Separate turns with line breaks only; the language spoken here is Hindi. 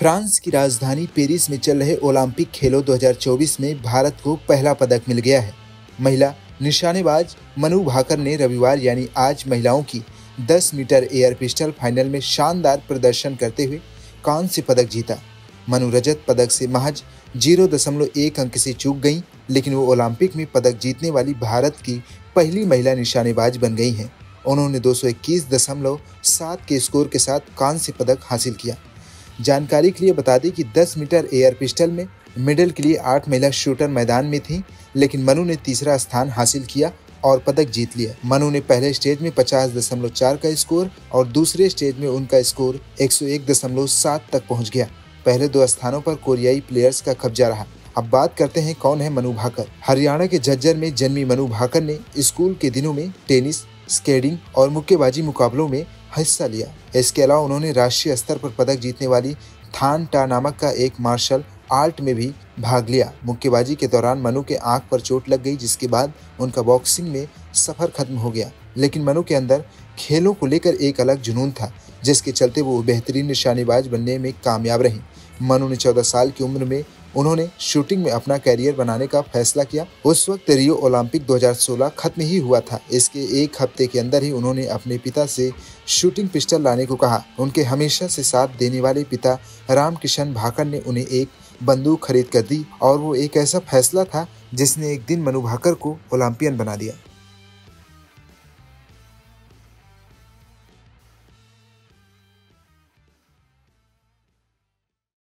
फ्रांस की राजधानी पेरिस में चल रहे ओलंपिक खेलों 2024 में भारत को पहला पदक मिल गया है। महिला निशानेबाज मनु भाकर ने रविवार यानी आज महिलाओं की 10 मीटर एयर पिस्टल फाइनल में शानदार प्रदर्शन करते हुए कांस्य पदक जीता। मनु रजत पदक से महज 0.1 अंक से चूक गईं, लेकिन वो ओलंपिक में पदक जीतने वाली भारत की पहली महिला निशानेबाज बन गई हैं। उन्होंने 221.7 के स्कोर के साथ कांस्य पदक हासिल किया। जानकारी के लिए बता दें कि 10 मीटर एयर पिस्टल में मेडल के लिए 8 महिला शूटर मैदान में थीं, लेकिन मनु ने तीसरा स्थान हासिल किया और पदक जीत लिया। मनु ने पहले स्टेज में 50.4 का स्कोर और दूसरे स्टेज में उनका स्कोर 101.7 तक पहुंच गया। पहले 2 स्थानों पर कोरियाई प्लेयर्स का कब्जा रहा। अब बात करते हैं कौन है मनु भाकर। हरियाणा के झज्जर में जन्मी मनु भाकर ने स्कूल के दिनों में टेनिस, स्केटिंग और मुक्केबाजी मुकाबलों में हिस्सा लिया। इसके अलावा उन्होंने राष्ट्रीय स्तर पर पदक जीतने वाली थान टा नामक का एक मार्शल आर्ट में भी भाग लिया। मुक्केबाजी के दौरान मनु के आंख पर चोट लग गई, जिसके बाद उनका बॉक्सिंग में सफर खत्म हो गया। लेकिन मनु के अंदर खेलों को लेकर एक अलग जुनून था, जिसके चलते वो बेहतरीन निशानेबाज बनने में कामयाब रही। मनु ने 14 साल की उम्र में उन्होंने शूटिंग में अपना कैरियर बनाने का फैसला किया। उस वक्त रियो ओलंपिक 2016 खत्म ही हुआ था। इसके एक हफ्ते के अंदर ही उन्होंने अपने पिता से शूटिंग पिस्टल लाने को कहा। उनके हमेशा से साथ देने वाले पिता रामकिशन भाकर ने उन्हें एक बंदूक खरीद कर दी और वो एक ऐसा फैसला था जिसने एक दिन मनु भाकर को ओलंपियन बना दिया।